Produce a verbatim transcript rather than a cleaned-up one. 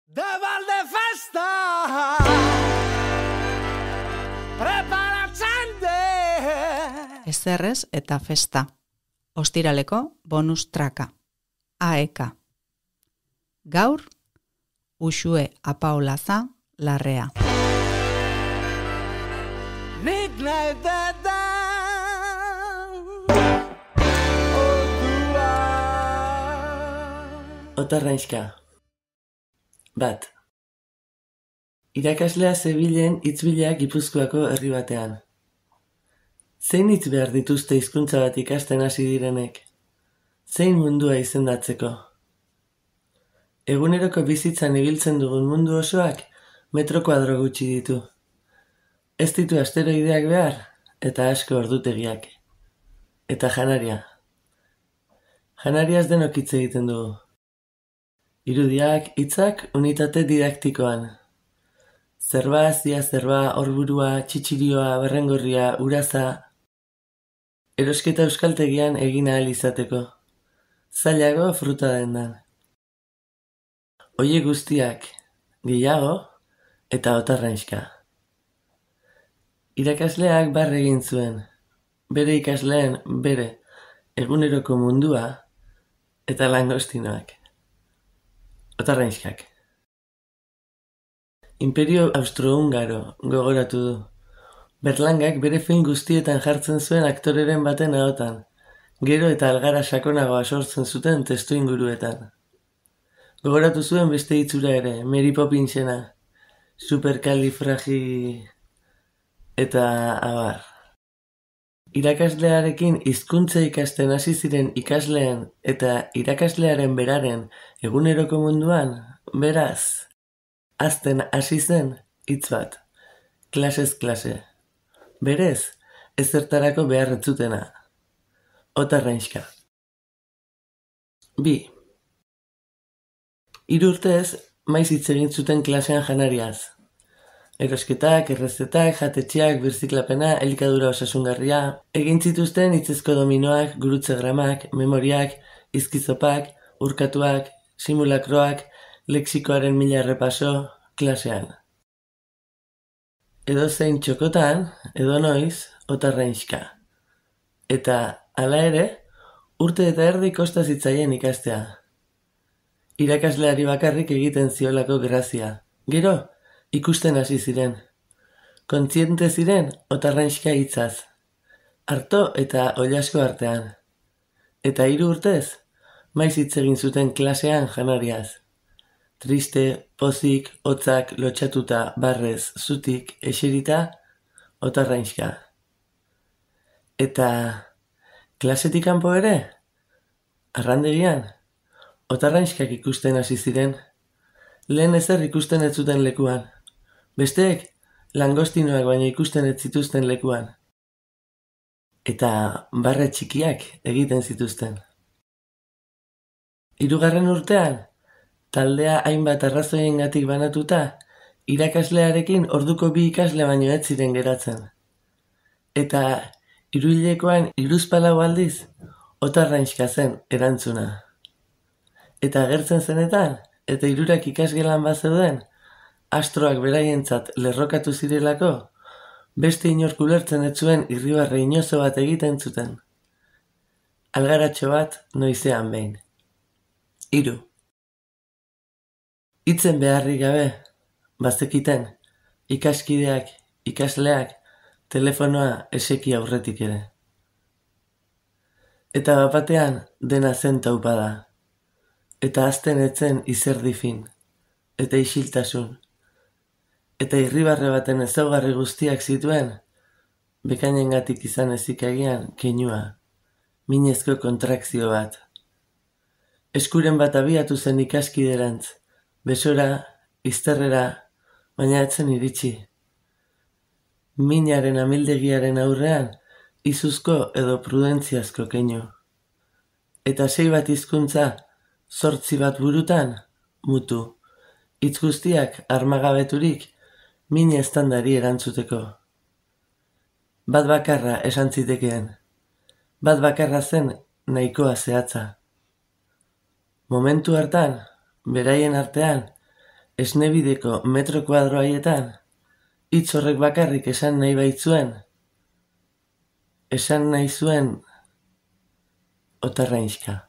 De Valdefesta preparatzen de Ezerrez eta festa. Ostiraleko bonus traka. Aeka. Gaur, Uxue Apaolaza Larrea. Nik nahi deda Otarrainska. Bat. Irakaslea zebilen hitzbileak Gipuzkoako herri batean. Zein hitz behar dituzte hizkuntza bat ikasten hasi direnek? Zein mundua izendatzeko? Eguneroko bizitzan ibiltzen dugun mundu osoak metro kuadro gutxi ditu. Ez ditu asteroideak behar eta asko ordutegiak. Eta janaria. Janariaz denok hitz egiten dugu. Irudiak, hitzak, unitate didaktikoan. Zerba, zia zerba, orburua, txitxirioa, berrengorria, uraza. Erosketa euskaltegian egin ahal izateko. Zailago fruta dendan. Oie guztiak, gehiago eta otarrainska. Irakasleak barre egin zuen. Bere ikasleen, bere, eguneroko mundua eta langostinoak. Otarrainskak. Imperio Austrohungaro gogoratu du. Berlangak bere film guztietan jartzen zuen aktoreren baten ahotan, gero eta algara sakonagoa sortzen zuten testu inguruetan. Gogoratu zuen beste hitzura ere, Mary Poppinsena, superkalifragi eta abar. Irakaslearekin hizkuntza ikasten hasi ziren ikasleen eta irakaslearen beraren eguneroko munduan, beraz, hazten hasi zen hitz bat, klasez klase. Berez, ezertarako beharretzutena. Otarrainska. Bi. Hiru urtez, maiz hitz egin zuten klasean janariaz. Erosketak, errezetak, jatetxeak, birziklapena, elikadura osasungarria, egin zituzten hitzezko dominoak, gurutze gramak, memoriak, izkizopak, urkatuak, simulakroak, lexikoaren mila errepaso, klasean. Edo zein txokotan, edo noiz, otarrainska. Eta, hala ere, urte eta erdi kosta zitzaien ikastea. Irakasleari bakarrik egiten ziolako grazia. Gero, ikusten hasi ziren. Kontziente ziren otarrainska hitzaz. Arto eta oilasko artean. Eta hiru urtez, maiz hitz egin zuten klasean janariaz. Triste, pozik, hotzak, lotxatuta, barrez, zutik, eserita, otarrainska. Eta klasetik kanpo ere, arrandegian, otarrainskak ikusten hasi ziren. Lehen ezer ikusten ez zuten lekuan. Besteek, langostinoak baino ikusten ez zituzten lekuan. Eta barre txikiak egiten zituzten. Hirugarren urtean, taldea hainbat arrazoiengatik banatuta, irakaslearekin orduko bi ikasle baino ez ziren geratzen. Eta hiruhilekoan hiruzpalau aldiz, otarrainska zen erantzuna. Eta agertzen zenetan, eta hirurak ikasgelan bazeuden, astroak beraientzat lerrokatu zirelako, beste inork ulertzen ez zuen irribarre inozo bat egiten zuten. Algaratxo bat noizean behin. Hiru. Hitzen beharrik gabe, bazekiten, ikaskideak, ikasleak, telefonoa eseki aurretik ere. Eta bapatean dena zen taupada. Eta azten etzen izerdi fin, eta isiltasun. Eta irribarre baten ezaugarri guztiak zituen, bekainengatik izan ezik agian keinua, minezko kontrakzio bat. Eskuren bat abiatu zen ikaskiderantz, besora, izterrera, baina etzen iritsi. Minaren amildegiaren aurrean, izuzko edo prudentziazko keinu. Eta sei bat hizkuntza, zortzi bat burutan, mutu. Hitz guztiak armagabeturik, min estandari erantzuteko. Bat bakarra esan zitekeen. Bat bakarra zen nahikoa zehatza. Momentu hartan, beraien artean, esnebideko metro kuadro haietan, hitz horrek bakarrik esan nahi baitzuen, esan nahi zuen Otarrainxka.